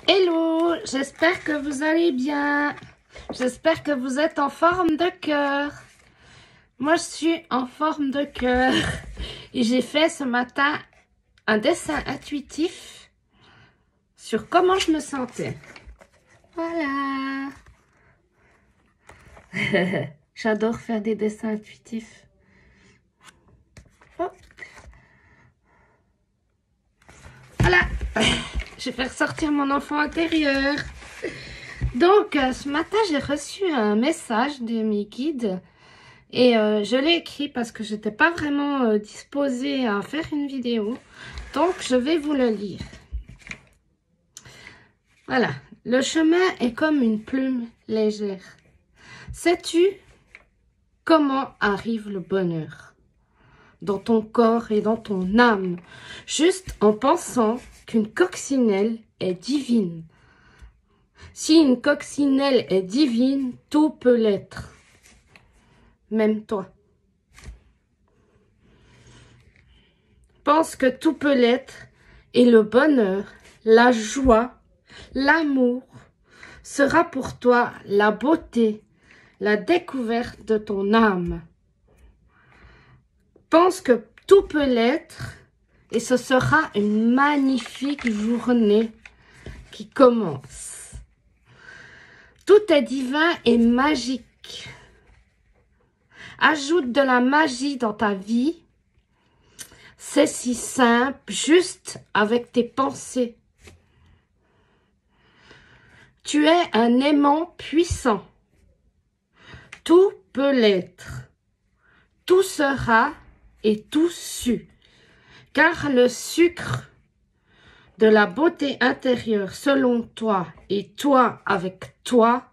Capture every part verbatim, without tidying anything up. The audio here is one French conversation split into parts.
Hello, j'espère que vous allez bien. J'espère que vous êtes en forme de cœur. Moi, je suis en forme de cœur. Et j'ai fait ce matin un dessin intuitif sur comment je me sentais. Voilà. J'adore faire des dessins intuitifs. Hop. Voilà. Je vais faire sortir mon enfant intérieur. Donc, euh, ce matin, j'ai reçu un message de mes guides. Et euh, je l'ai écrit parce que je n'étais pas vraiment euh, disposée à faire une vidéo. Donc, je vais vous le lire. Voilà. Le chemin est comme une plume légère. Sais-tu comment arrive le bonheur? Dans ton corps et dans ton âme. Juste en pensant qu'une coccinelle est divine. Si une coccinelle est divine, tout peut l'être. Même toi. Pense que tout peut l'être et le bonheur, la joie, l'amour sera pour toi la beauté, la découverte de ton âme. Pense que tout peut l'être et ce sera une magnifique journée qui commence. Tout est divin et magique. Ajoute de la magie dans ta vie. C'est si simple, juste avec tes pensées. Tu es un aimant puissant. Tout peut l'être. Tout sera et tout su. Car le sucre de la beauté intérieure selon toi et toi avec toi,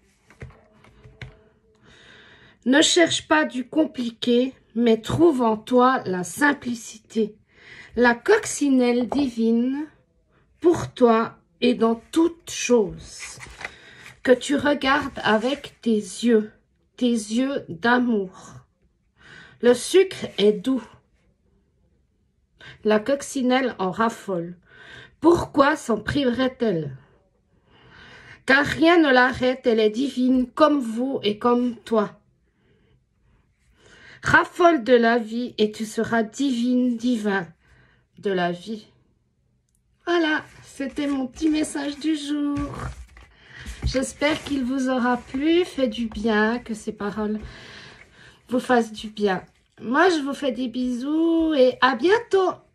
ne cherche pas du compliqué, mais trouve en toi la simplicité. La coccinelle divine pour toi est dans toute chose que tu regardes avec tes yeux, tes yeux d'amour. Le sucre est doux. La coccinelle en raffole. Pourquoi s'en priverait-elle? Car rien ne l'arrête, elle est divine comme vous et comme toi. Raffole de la vie et tu seras divine, divin de la vie. Voilà, c'était mon petit message du jour. J'espère qu'il vous aura plu, fait du bien, que ces paroles vous fassent du bien. Moi, je vous fais des bisous et à bientôt.